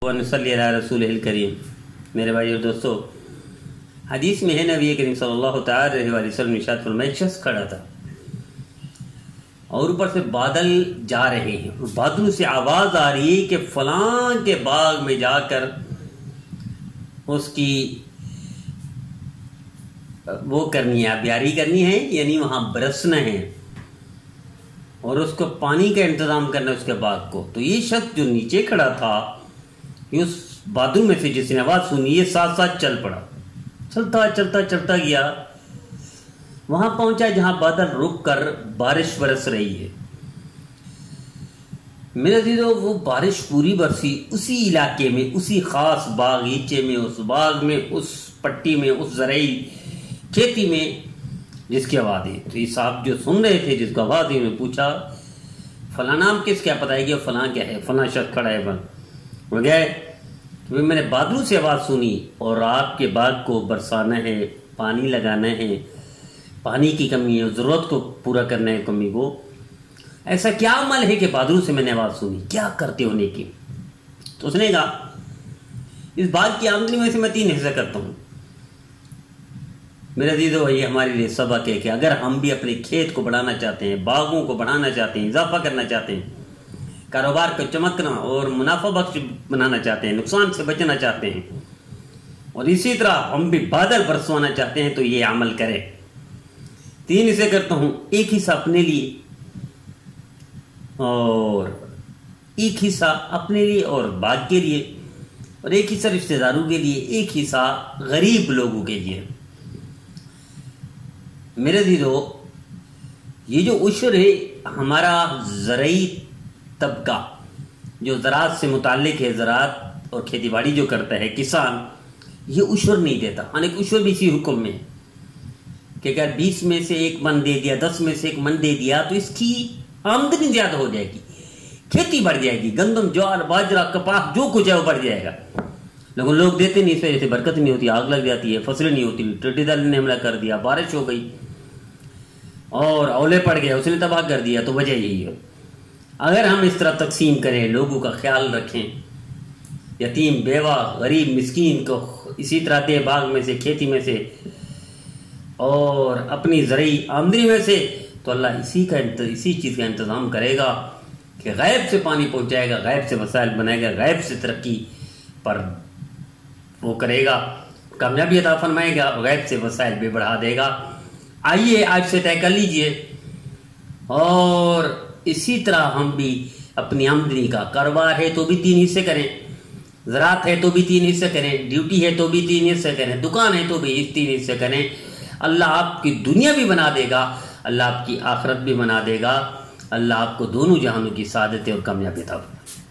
वनसल्ली अला रसूलिल करीम। मेरे भाई और दोस्तों, हदीस में है नबी करीम सल्लल्लाहु अलैहि वसल्लम इरशाद फरमाया, एक शख्स खड़ा था और ऊपर से बादल जा रहे हैं और बादलों से आवाज आ रही है कि फलां के बाग में जाकर उसकी वो करनी है, आबियारी करनी है, यानी वहां बरसना है और उसको पानी का इंतजाम करना है उसके बाग को। तो ये शख्स जो नीचे खड़ा था, ये उस बादल में से जिसने आवाज सुनी, ये साथ साथ चल पड़ा, चलता चलता चलता गया, वहां पहुंचा जहां बादल रुक कर बारिश बरस रही है। मेरे दिलों, वो बारिश पूरी बरसी उसी इलाके में, उसी खास बागीचे में, उस बाग में, उस पट्टी में, उस ज़राई खेती में जिसकी आवाज़ है। तो ये साहब जो सुन रहे थे, जिसको आवाज़ है, उन्होंने पूछा फला नाम किस, क्या पता है कि फला क्या है, फला शख्स खड़ा है। वो गए कि मैंने बादलों से आवाज़ सुनी और आपके बाग को बरसाना है, पानी लगाना है, पानी की कमी है, ज़रूरत को पूरा करना है कमी को। ऐसा क्या अमल है कि बादलों से मैंने आवाज़ सुनी, क्या करते होने की? तो उसने कहा, इस बाग की आमदनी में से मैं 3 हिस्सा करता हूँ। मेरा दीदो, ये हमारे लिए सबक है कि अगर हम भी अपने खेत को बढ़ाना चाहते हैं, बागों को बढ़ाना चाहते हैं, इजाफा करना चाहते हैं, कारोबार को चमकना और मुनाफा बख्श बनाना चाहते हैं, नुकसान से बचना चाहते हैं, और इसी तरह हम भी बादल बरसवाना चाहते हैं, तो ये अमल करें। 3 हिस्से करता हूं, एक हिस्सा अपने लिए और एक हिस्सा अपने लिए और बाग के लिए, और एक हिस्सा रिश्तेदारों के लिए, एक हिस्सा गरीब लोगों के लिए। मेरे दीदो, ये जो उशर है, हमारा ज़राई तबका जो ज़राअत से मुताल्लिक है, ज़राअत और खेतीबाड़ी जो करता है किसान, ये उशर नहीं देता। हालांकि उशर भी इसी हुक्म में कि अगर 20 में से 1 मन दे दिया, 10 में से 1 मन दे दिया, तो इसकी आमदनी ज्यादा हो जाएगी, खेती बढ़ जाएगी, गंदम, ज्वार, बाजरा, कपास जो कुछ है वो बढ़ जाएगा। लेकिन लोग देते नहीं, इस वजह से बरकत नहीं होती, आग लग जाती है, फसलें नहीं होती, टिड्डी दल ने हमला कर दिया, बारिश हो गई और औले पड़ गए, उसने तबाह कर दिया। तो वजह यही है। अगर हम इस तरह तकसीम करें, लोगों का ख्याल रखें, यतीम, बेवा, गरीब, मिस्कीन को इसी तरह दे, बाग में से, खेती में से और अपनी ज़राई आमदनी में से, तो अल्लाह इसी चीज़ का इंतज़ाम करेगा कि गैब से पानी पहुंचाएगा, गैब से वसाइल बनाएगा, गैब से तरक्की पर वो करेगा, कामयाबी अता फरमाएगा, गैब से वसाइल भी बढ़ा देगा। आइए आज से तय कर लीजिए, और इसी तरह हम भी अपनी आमदनी का, कारोबार है तो भी 3 हिस्से करें, ज़राअत है तो भी 3 हिस्से करें, ड्यूटी है तो भी 3 हिस्से करें, दुकान है तो भी 3 हिस्से करें। अल्लाह आपकी दुनिया भी बना देगा, अल्लाह आपकी आखिरत भी बना देगा, अल्लाह आपको दोनों जहानों की सादत और कामयाबी अता फरमाए।